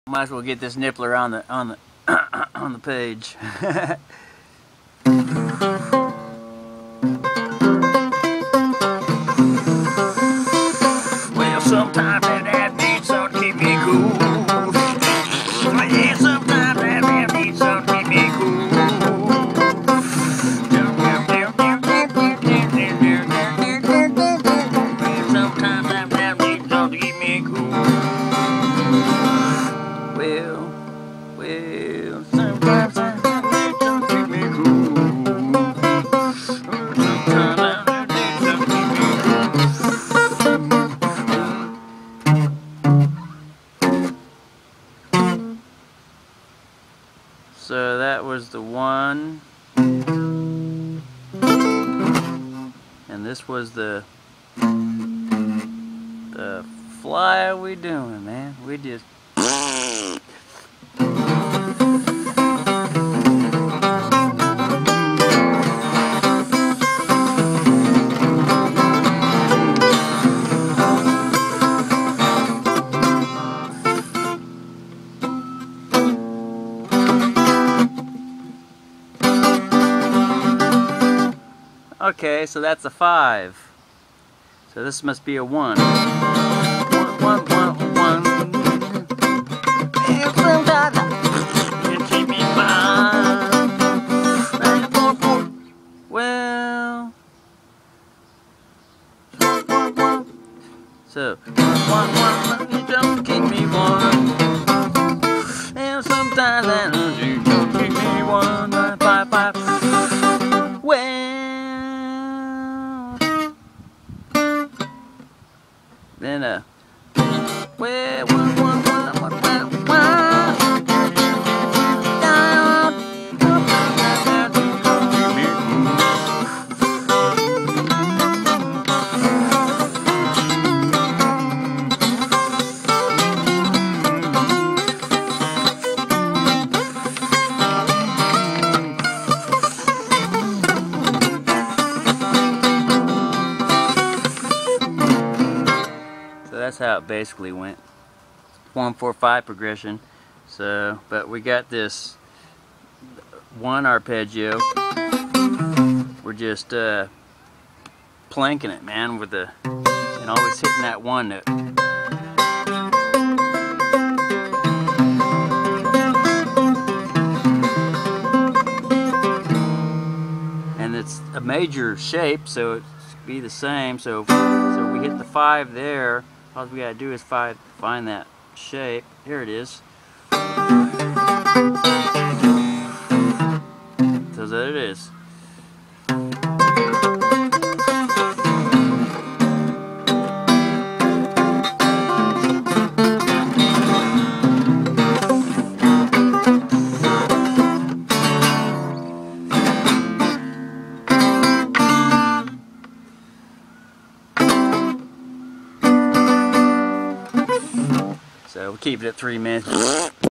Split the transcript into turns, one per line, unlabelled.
Might as well get this nippler on the on the page. Well, sometimes that needs something to keep me cool. Yeah, sometimes that needs something to keep me cool. Sometimes that needs something to keep me cool. Well, sometimes I need something to keep me cool. Sometimes I need something to keep me cool. So that was the one, and this was the fly we doing, man. We just okay, so that's a 5. So this must be a 1. 1, 1, 1, 1. And sometimes you keep me fine. Well, so 1, 1, 1, you don't keep me 1. And sometimes you don't keep me 1, 5, 5. Well. Then well, 1, 1, 1, 1, 1, 1. That's how it basically went. 1, 4, 5 progression. So, but we got this 1 arpeggio. We're just planking it, man, with the and always hitting that 1 note. And it's a major shape, so it's be the same. So we hit the 5 there. All we gotta do is find that shape. Here it is. So there it is. So we'll keep it at 3 minutes.